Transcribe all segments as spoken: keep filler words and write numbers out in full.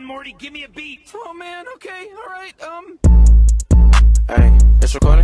Morty, give me a beat. Oh man, okay, alright, um... Hey, it's recording?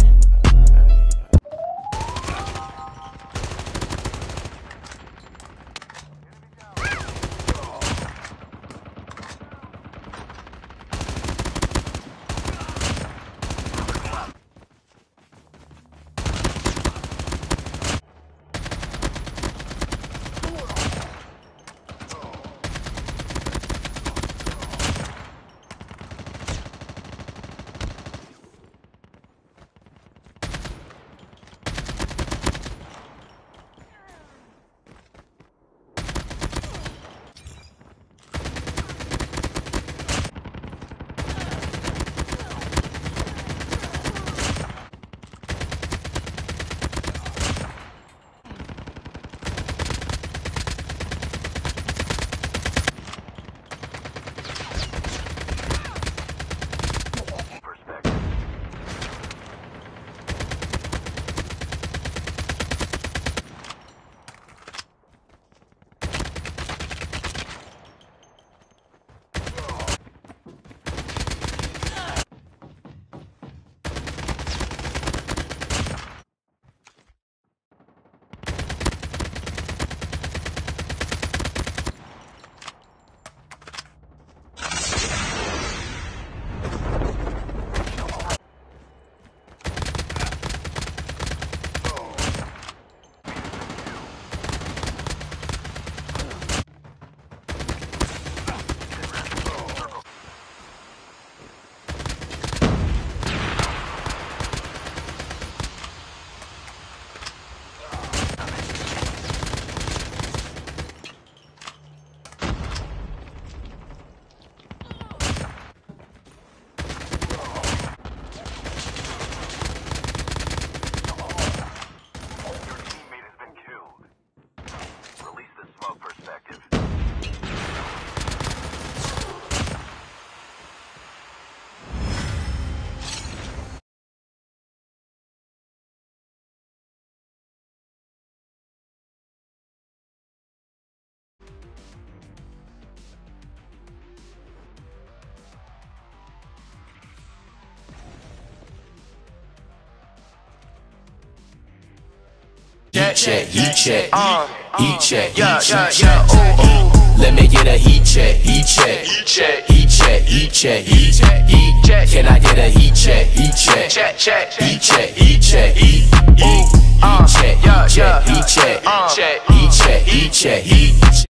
Heat check, heat check, Uh, heat check, yeah, heat yeah, check. yeah, ooh, ooh. Let me get a heat check, heat check, Heat check, heat check, heat check, heat check, heat check. Can I get a heat check, heat check, Check, check, heat check, heat check, heat, heat, uh, heat check, yeah, heat check, yeah, heat check, uh, heat check, heat check, heat check, heat.